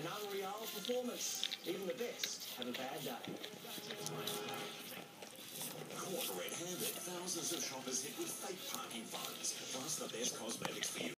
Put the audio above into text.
an unreal performance. Even the best have a bad day. Caught red-handed, thousands of shoppers hit with fake parking fines, plus the best cosmetics for you.